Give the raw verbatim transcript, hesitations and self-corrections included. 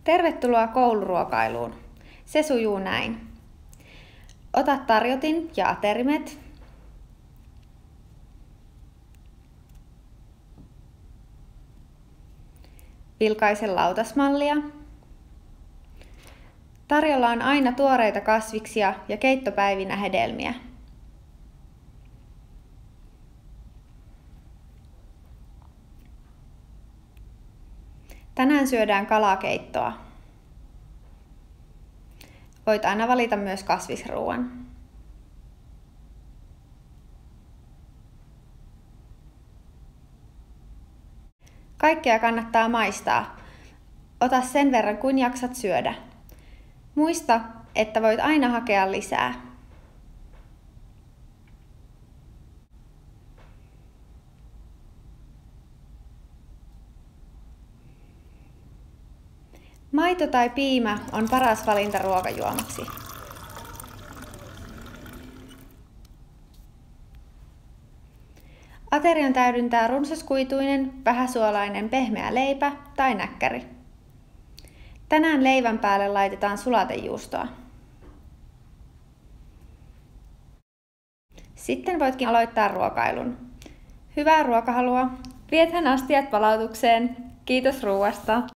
Tervetuloa kouluruokailuun. Se sujuu näin. Ota tarjotin ja aterimet. Vilkaise lautasmallia. Tarjolla on aina tuoreita kasviksia ja keittopäivinä hedelmiä. Tänään syödään kalakeittoa. Voit aina valita myös kasvisruuan. Kaikkea kannattaa maistaa. Ota sen verran kuin jaksat syödä. Muista, että voit aina hakea lisää. Maito tai piimä on paras valinta ruokajuomaksi. Aterian täydentää runsaskuituinen, vähäsuolainen pehmeä leipä tai näkkäri. Tänään leivän päälle laitetaan sulatejuustoa. Sitten voitkin aloittaa ruokailun. Hyvää ruokahalua! Viethän astiat palautukseen. Kiitos ruuasta!